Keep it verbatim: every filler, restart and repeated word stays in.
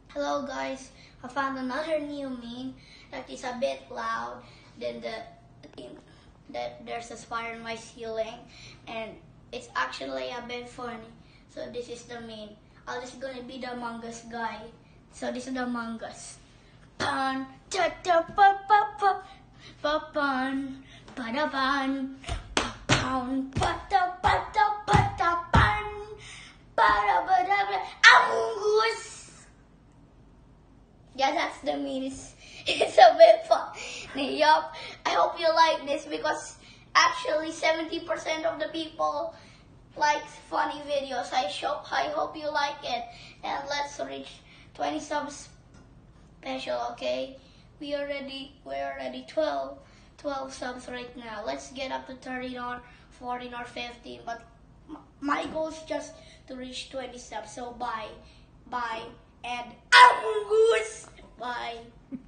Hello guys, I found another new meme that is a bit loud than the that there's a spider in my ceiling, and it's actually a bit funny. So this is the meme. I'm just gonna be the Mongoose guy. So this is the Mongoose. Pun ta ta pa pa pa pa pun pa da pun pun pa ta pa ta pa ta pun pa da ba da ba. Mongoose. Yeah, that's the memes. It's a bit funny. Yup. I hope you like this because actually seventy percent of the people like funny videos. I show. I hope you like it. And let's reach twenty subs special, okay? We already we're already twelve, twelve subs right now. Let's get up to thirteen or fourteen or fifteen. But my goal is just to reach twenty subs. So bye, bye, and Mongoose. Bye.